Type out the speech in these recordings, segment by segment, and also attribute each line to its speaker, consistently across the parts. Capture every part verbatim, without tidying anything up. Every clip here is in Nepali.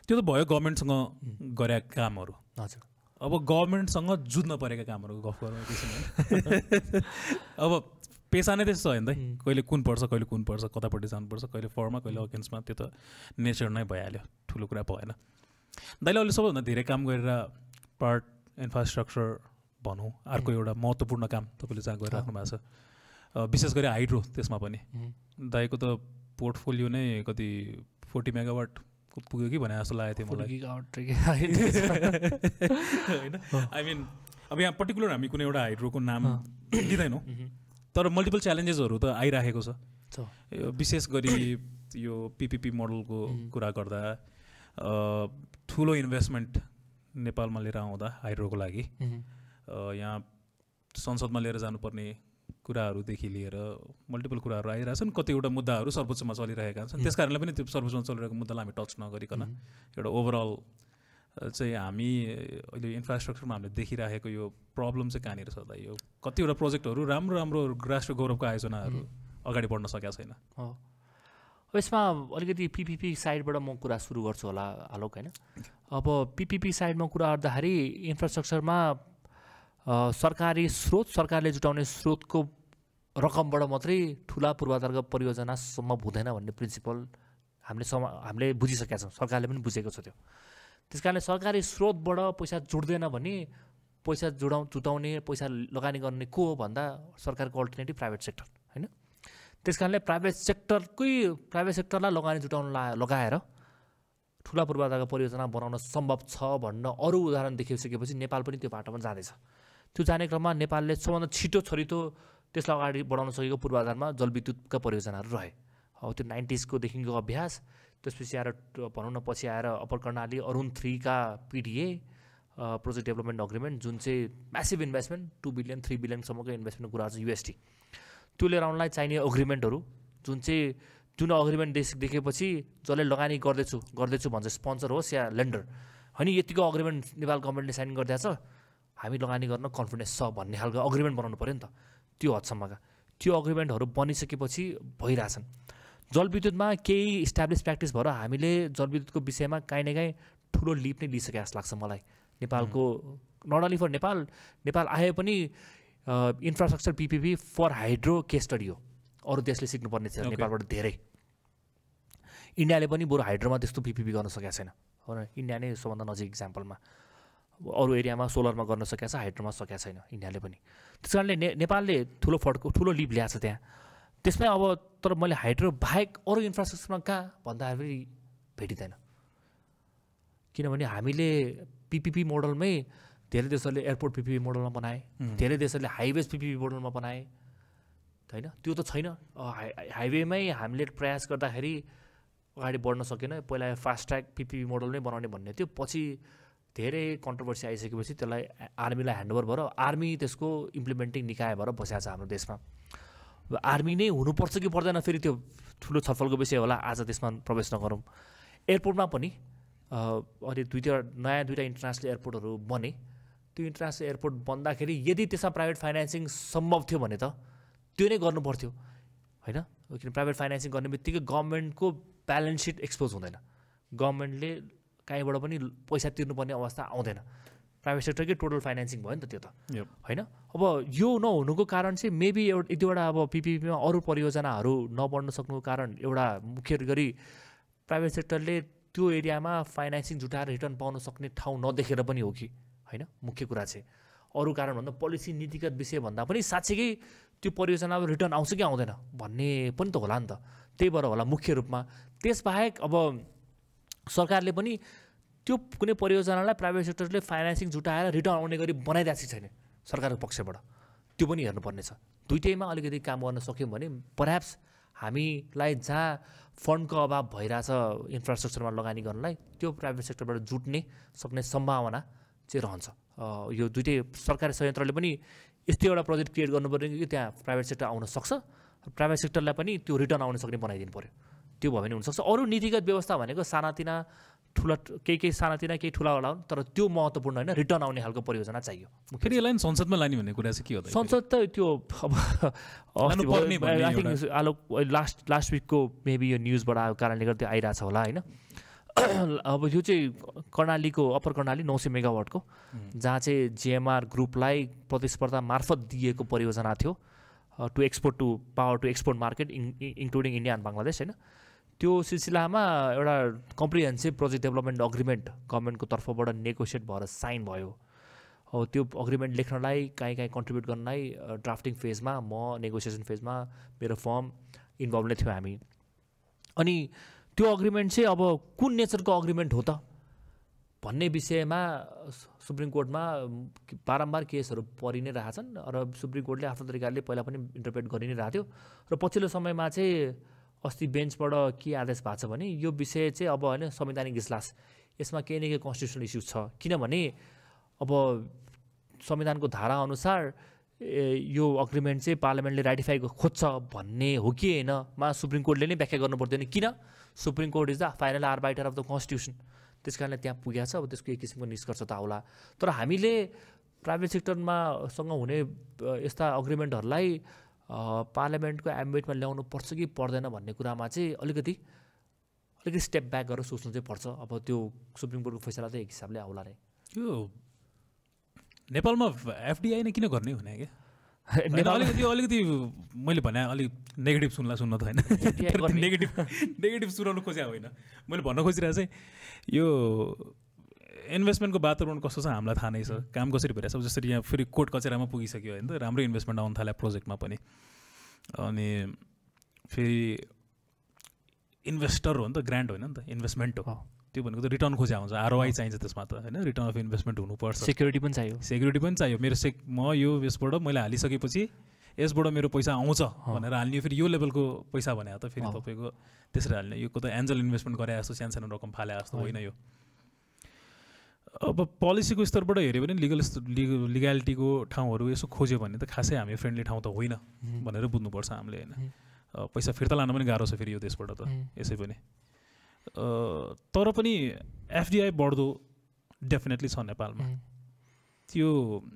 Speaker 1: त्यो त भयो गभर्मेन्टसँग गरेका कामहरू।
Speaker 2: हजुर
Speaker 1: अब गभर्मेन्टसँग जुझ्न परेका कामहरू गफ गरौँ एकैछिन। अब पेसा नै त्यस्तो होइन त, कहिले कुन पर्छ कहिले कुन पर्छ, कतापट्टि जानुपर्छ, कहिले फरमा कहिले अगेन्स्टमा, त्यो त नेचर नै भइहाल्यो, ठुलो कुरा भएन। दाइले अहिले सबैभन्दा धेरै काम गरेर पार्ट इन्फ्रास्ट्रक्चर भनौँ, अर्को एउटा महत्त्वपूर्ण काम तपाईँले जहाँ गरिराख्नु भएको छ, विशेष गरी हाइड्रो, त्यसमा पनि दाइको त पोर्टफोलियो नै कति फोर्टी मेगावाट पुग्यो कि भने जस्तो लागेको थियो मलाई होइन। आई मिन अब यहाँ पर्टिकुलर हामी कुनै एउटा हाइड्रोको नाम लिँदैनौँ, तर मल्टिपल च्यालेन्जेसहरू त आइराखेको छ। विशेष गरी यो पिपिपी मोडलको कुरा गर्दा ठुलो इन्भेस्टमेन्ट नेपालमा लिएर आउँदा हाइड्रोको लागि यहाँ संसदमा लिएर जानुपर्ने कुराहरूदेखि लिएर मल्टिपल कुराहरू आइरहेछन्, कतिवटा मुद्दाहरू सर्वोच्चमा चलिरहेका छन्। त्यस कारणले पनि त्यो सर्वोच्चमा चलिरहेको मुद्दालाई हामी टच नगरिकन एउटा ओभरअल चाहिँ हामी अहिले इन्फ्रास्ट्रक्चरमा हामीले देखिरहेको यो प्रब्लम चाहिँ कहाँनिर छ त, यो कतिवटा प्रोजेक्टहरू राम्रो राम्रो राष्ट्रिय गौरवको आयोजनाहरू अगाडि बढ्न सकेका छैन।
Speaker 2: यसमा अलिकति पिपिपी साइडबाट म कुरा सुरु गर्छु होला आलोक होइन। अब पिपिपी साइडमा कुरा गर्दाखेरि इन्फ्रास्ट्रक्चरमा सरकारी स्रोत, सरकारले जुटाउने स्रोतको रकमबाट मात्रै ठुला पूर्वाधारका परियोजना सम्भव हुँदैन भन्ने प्रिन्सिपल हामीले सम हामीले बुझिसकेका छौँ, सरकारले पनि बुझेको छ त्यो। त्यस कारणले सरकारी स्रोतबाट पैसा जुट्दैन भने पैसा जुटाउ जुटाउने पैसा लगानी गर्ने को हो भन्दा सरकारको अल्टरनेटिभ प्राइभेट सेक्टर होइन। त्यस कारणले प्राइभेट सेक्टरकै प्राइभेट सेक्टरलाई लगानी जुटाउन ला लगाएर ठुला पूर्वाधारका परियोजना बनाउन सम्भव छ भन्न अरू उदाहरण देखिसकेपछि नेपाल पनि त्यो बाटोमा जाँदैछ। त्यो जाने क्रममा नेपालले सबभन्दा छिटो छरितो त्यसलाई अगाडि बढाउन सकेको पूर्वाधारमा जलविद्युतका परियोजनाहरू रहे। अब त्यो नाइन्टिजकोदेखिको अभ्यास, त्यसपछि आएर भनौँ न पछि आएर अप्पर कर्णाली अरुण थ्रीका पिडिए प्रोजेक्ट डेभलपमेन्ट अग्रिमेन्ट, जुन चाहिँ massive investment two billion three बिलियनसम्मको इन्भेस्टमेन्टको कुरा छ युएसटी, त्यो लिएर आउनलाई चाहिने अग्रिमेन्टहरू जुन चाहिँ जुन अग्रिमेन्ट देश देखेपछि जसले लगानी गर्दैछु गर्दैछु भन्छ, स्पोन्सर होस् या लेन्डर होइन, यतिको अग्रिमेन्ट नेपाल गभर्मेन्टले साइन गरिदिएको छ, हामी लगानी गर्न कन्फिडेन्स छ भन्ने खालको अग्रिमेन्ट बनाउनु पऱ्यो नि त। त्यो हदसम्मका त्यो अग्रिमेन्टहरू बनिसकेपछि भइरहेछन्। जलविद्युतमा केही इस्टाब्लिस प्र्याक्टिस भएर हामीले जलविद्युतको विषयमा काहीँ न काहीँ ठुलो लिप नै लिइसके जस्तो लाग्छ मलाई नेपालको। Not only for Nepal, Nepal आए पनि infrastructure P P P for hydro case study हो, अरू देशले सिक्नुपर्ने छ नेपालबाट धेरै। इन्डियाले पनि बरु हाइड्रोमा त्यस्तो पिपिपी गर्न सकेको छैन हो न, इन्डिया नै सबभन्दा नजिक इक्जाम्पलमा। अरू एरियामा सोलरमा गर्न सकेको छ, हाइड्रोमा सकेको छैन इन्डियाले पनि। त्यस कारणले ने नेपालले ठुलो फड्को ठुलो लिप ल्याएको छ त्यहाँ। त्यसमै अब तर मैले हाइड्रो बाहेक अरू इन्फ्रास्ट्रक्चरमा कहाँ भन्दाखेरि भेटिँदैन, किनभने हामीले पिपिपी मोडलमै धेरै देशहरूले एयरपोर्ट पिपिपी मोडलमा बनाए, धेरै देशहरूले हाइवेज पिपिपी मोडलमा बनाए होइन। त्यो त छैन। हाइवेमै हामीले प्रयास गर्दाखेरि अगाडि बढ्न सकेन। पहिला फास्ट ट्र्याक पिपिपी मोडल नै बनाउने भन्ने थियो, पछि धेरै कन्ट्रोभर्सी आइसकेपछि त्यसलाई आर्मीलाई ह्यान्डओभर भएर आर्मी त्यसको इम्प्लिमेन्टिङ निकाय भएर बसेको छ हाम्रो देशमा। आर्मी नै हुनुपर्छ कि पर्दैन फेरि त्यो ठुलो छलफलको विषय होला, आज त्यसमा प्रवेश नगरौँ। एयरपोर्टमा पनि अहिले दुईवटा नयाँ दुईवटा इन्टरनेसनल एयरपोर्टहरू बने। त्यो इन्टरनेसनल एयरपोर्ट बन्दाखेरि यदि त्यसमा प्राइभेट फाइनेन्सिङ सम्भव थियो भने त त्यो नै गर्नु पर्थ्यो होइन, किन प्राइभेट फाइनेन्सिङ गर्ने बित्तिकै गभर्मेन्टको ब्यालेन्स सिट एक्सपोज हुँदैन, गभर्मेन्टले कहीँबाट पनि पैसा तिर्नुपर्ने अवस्था आउँदैन, प्राइभेट सेक्टरकै टोटल फाइनेन्सिङ भयो नि त त्यो त होइन। अब यो नहुनुको कारण चाहिँ मेबी एउटा एक दुईवटा अब पिपिपीमा अरू परियोजनाहरू नबढ्न सक्नुको कारण एउटा मुख्य गरी प्राइभेट सेक्टरले त्यो एरियामा फाइनेन्सिङ जुटाएर रिटर्न पाउन सक्ने ठाउँ नदेखेर पनि हो कि होइन। मुख्य कुरा चाहिँ अरू कारण भन्दा पोलिसी नीतिगत विषय भन्दा पनि साँच्चीकै त्यो परियोजनामा रिटर्न आउँछ कि आउँदैन भन्ने पनि त होला नि त, त्यही भएर होला मुख्य रूपमा। त्यसबाहेक अब सरकारले पनि त्यो कुनै परियोजनालाई प्राइभेट सेक्टरले फाइनेन्सिङ जुटाएर रिटर्न आउने गरी बनाइदिएको छैन सरकारको पक्षबाट, त्यो पनि हेर्नुपर्ने छ। दुइटैमा अलिकति काम गर्न सक्यौँ भने परह्याप्स हामीलाई जहाँ फन्डको अभाव भइरहेछ इन्फ्रास्ट्रक्चरमा लगानी गर्नलाई, त्यो प्राइभेट सेक्टरबाट जुट्ने सक्ने सम्भावना चाहिँ रहन्छ। यो दुइटै सरकारी संयन्त्रले पनि यस्तो एउटा प्रोजेक्ट क्रिएट गर्नुपर्ने कि त्यहाँ प्राइभेट सेक्टर आउन सक्छ, प्राइभेट सेक्टरलाई पनि त्यो रिटर्न आउन सक्ने बनाइदिनु पऱ्यो, त्यो भयो भने हुनसक्छ। अरू नीतिगत व्यवस्था भनेको सानातिना ठुला केही केही सानातिना केही ठुला होला, तर त्यो महत्त्वपूर्ण होइन, रिटर्न आउने खालको परियोजना चाहियो।
Speaker 1: फेरि यसलाई संसदमा लाने भन्ने कुरा चाहिँ के हो त?
Speaker 2: संसद त त्यो अब आलोक लास्ट लास्ट विकको मेबी यो न्युजबाट आएको कारणले गर्दा आइरहेछ होला होइन। अब यो चाहिँ कर्णालीको अप्पर कर्णाली नौ सय मेगावाटको जहाँ चाहिँ जिएमआर ग्रुपलाई प्रतिस्पर्धा मार्फत दिएको परियोजना थियो to export to power to export market including India and Bangladesh होइन। त्यो सिलसिलामा एउटा कम्प्रिहेन्सिभ प्रोजेक्ट डेभलपमेन्ट अग्रिमेन्ट गभर्मेन्टको तर्फबाट नेगोसिएट भएर साइन भयो। हो त्यो अग्रिमेन्ट लेख्नलाई कहीँ कहीँ कन्ट्रिब्युट गर्नलाई ड्राफ्टिङ फेजमा म नेगोसिएसन फेजमा मेरो फर्म इन्भल्भ नै थियो हामी। अनि त्यो अग्रिमेन्ट चाहिँ अब कुन नेचरको अग्रिमेन्ट हो त भन्ने विषयमा सुप्रिम कोर्टमा बारम्बार केसहरू परि नै रहेछन् र सुप्रिम कोर्टले आफ्नो तरिकाले पहिला पनि इन्टरप्रेट गरि नै रहेको थियो र पछिल्लो समयमा चाहिँ अस्ति बेन्चबाट के आदेश भएको छ भने यो विषय चाहिँ अब होइन संवैधानिक इजलास यसमा केही न केही कन्स्टिट्युसनल इस्युज छ किनभने अब संविधानको धारा अनुसार यो अग्रिमेन्ट चाहिँ पार्लियामेन्टले राटिफाई खोज्छ भन्ने हो कि होइन मा सुप्रिम कोर्टले नै व्याख्या गर्नु पर्दैन किन supreme court is the final arbiter of the constitution त्यस कारणले त्यहाँ पुगेको छ। अब त्यसको एक किसिमको निष्कर्ष त आउला तर हामीले प्राइभेट सेक्टरमा सँग हुने यस्ता अग्रिमेन्टहरूलाई पार्लियामेन्टको एम्बिटमा ल्याउनु पर्छ कि पर्दैन भन्ने कुरामा चाहिँ अलिकति अलिकति स्टेप ब्याक गरेर सोच्नु चाहिँ पर्छ। अब त्यो सुप्रिम कोर्टको फैसला चाहिँ एक हिसाबले आउला नै।
Speaker 1: यो नेपालमा एफडिआई नै किन गर्ने हुने क्या अलिकति अलिकति मैले भने अलिक नेगेटिभ सुन्ला सुन्न त होइन नेगेटिभ नेगेटिभ सुनाउनु खोजे होइन मैले भन्न खोजिरहेको चाहिँ यो इन्भेस्टमेन्टको वातावरण कस्तो छ हामीलाई थाहा नै छ काम कसरी भइरहेको छ जसरी यहाँ फेरि कोर्ट कचेरामा पुगिसक्यो होइन त राम्रो इन्भेस्टमेन्ट आउनु थाल्यो प्रोजेक्टमा पनि अनि फेरि इन्भेस्टर हो नि त ग्रान्ट होइन नि त इन्भेस्टमेन्ट हो त्यो भनेको त रिटर्न खोजे आउँछ आरओआई चाहिन्छ त्यसमा त होइन रिटर्न अफ इन्भेस्टमेन्ट हुनुपर्छ
Speaker 2: सेक्युरिटी पनि चाहियो सेक्युरिटी
Speaker 1: पनि चाहियो मेरो सेक म यो यसबाट मैले हालिसकेपछि यसबाट मेरो पैसा आउँछ भनेर हाल्ने फेरि यो लेभलको पैसा भने त फेरि तपाईँको त्यसरी हाल्ने यो त एन्जल इन्भेस्टमेन्ट गरे जस्तो सानो सानो रकम फाले जस्तो होइन यो। अब पोलिसीको स्तरबाट हेऱ्यो भने लिगल लिगालिटीको ठाउँहरू यसो खोज्यो भने त खासै हामी फ्रेन्डली ठाउँ त होइन भनेर बुझ्नुपर्छ हामीले होइन पैसा फिर्ता लान पनि गाह्रो छ फेरि यो देशबाट त यसै पनि तर पनि एफडिआई बढ्दो डेफिनेटली छ नेपालमा त्यो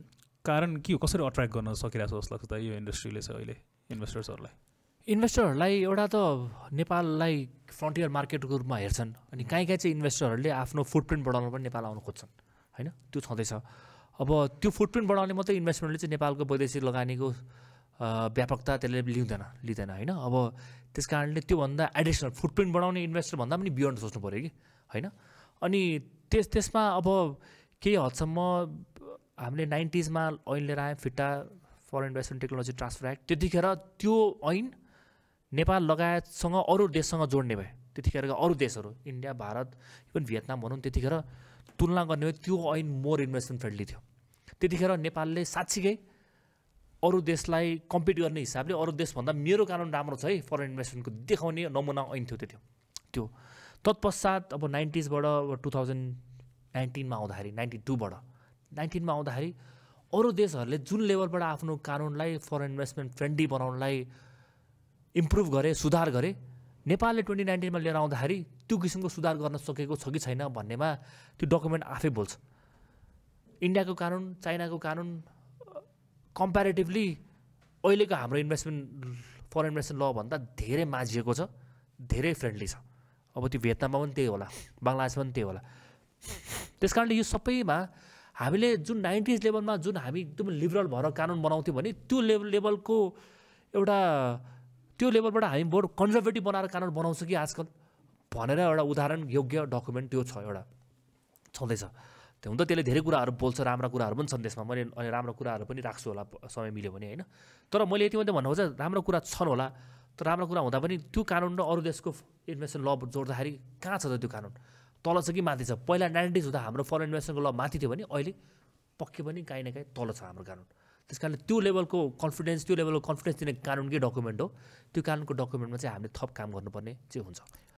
Speaker 1: कारण के हो कसरी अट्र्याक्ट गर्न सकिरहेको छ जस्तो लाग्छ त यो इन्डस्ट्रीले चाहिँ अहिले इन्भेस्टर्सहरूलाई
Speaker 2: इन्भेस्टरहरूलाई एउटा त नेपाललाई फ्रन्टियर मार्केटको रूपमा हेर्छन् अनि काहीँ काहीँ चाहिँ इन्भेस्टरहरूले आफ्नो फुटप्रिन्ट बढाउन पनि नेपाल आउन खोज्छन् होइन त्यो छँदैछ। अब त्यो फुटप्रिन्ट बढाउने मात्रै इन्भेस्टमेन्टले चाहिँ नेपालको वैदेशिक लगानीको व्यापकता त्यसले लिँदैन लिँदैन होइन। अब त्यस कारणले त्योभन्दा एडिसनल फुटप्रिन्ट बढाउने इन्भेस्टर भन्दा पनि बियोन्ड सोच्नु पऱ्यो कि होइन। अनि त्यस त्यसमा अब केही हदसम्म हामीले नाइन्टिजमा ऐन लिएर आयौँ FITTA foreign investment technology transfer act त्यतिखेर त्यो ऐन नेपाल लगायतसँग अरू देशसँग जोड्ने भयो त्यतिखेरका अरू देशहरू इन्डिया भारत इभन भियतनाम भनौँ त्यतिखेर तुलना गर्ने हो त्यो ऐन मोर इन्भेस्टमेन्ट फ्रेन्डली थियो। त्यतिखेर नेपालले साँच्चीकै अरू देशलाई कम्पिट गर्ने हिसाबले अरू देशभन्दा मेरो कानुन राम्रो छ है फरेन इन्भेस्टमेन्टको देखाउने नमुना ऐन थियो त्यो त्यो तत्पश्चात अब नाइन्टिजबाट टु थाउजन्ड नाइन्टिनमा आउँदाखेरि नाइन्टी टूबाट नाइन्टिनमा आउँदाखेरि अरू देशहरूले जुन लेभलबाट आफ्नो कानुनलाई फरेन इन्भेस्टमेन्ट फ्रेन्डली बनाउनलाई इम्प्रुभ गरे सुधार गरे नेपालले ट्वेन्टी नाइन्टिनमा लिएर आउँदाखेरि त्यो किसिमको सुधार गर्न सकेको छ कि छैन भन्नेमा त्यो डकुमेन्ट आफै बोल्छ। इन्डियाको कानुन चाइनाको कानुन कम्प्यारेटिभली अहिलेको हाम्रो इन्भेस्टमेन्ट फरेन इन्भेस्टमेन्ट ल भन्दा धेरै माझिएको छ धेरै फ्रेन्डली छ। अब त्यो भियतनाममा पनि त्यही होला बङ्गलादेशमा पनि त्यही होला। त्यस कारणले यो सबैमा हामीले जुन नाइन्टिज लेभलमा जुन हामी एकदम लिबरल भएर कानुन बनाउँथ्यौँ भने त्यो लेभल लेभलको एउटा त्यो लेभलबाट हामी बरु कन्जर्भेटिभ बनाएर कानुन बनाउँछ कि आजकल भनेर एउटा उदाहरण योग्य डकुमेन्ट त्यो छ एउटा छँदैछ। त्यो हुन त त्यसले धेरै कुराहरू बोल्छ राम्रा कुराहरू पनि छन् त्यसमा मैले अनि राम्रो कुराहरू पनि राख्छु होला समय मिल्यो भने होइन। तर मैले यति मात्रै भन्नु खोज्छ राम्रो कुरा छन् होला तर राम्रो कुरा हुँदा पनि त्यो कानुन र अरू देशको इन्भेस्टमेन्ट ल जोड्दाखेरि कहाँ छ त त्यो कानुन तल छ कि माथि छ। पहिला नाइन्टिज हुँदा हाम्रो फरेन इन्भेस्टमेन्टको ल माथि थियो भने अहिले पक्कै पनि काहीँ न काहीँ तल छ हाम्रो कानुन। त्यस कारणले त्यो लेभलको कन्फिडेन्स त्यो लेभलको कन्फिडेन्स दिने कानुनकै डकुमेन्ट हो त्यो कानुनको डकुमेन्टमा चाहिँ हामीले थप काम गर्नुपर्ने चाहिँ हुन्छ।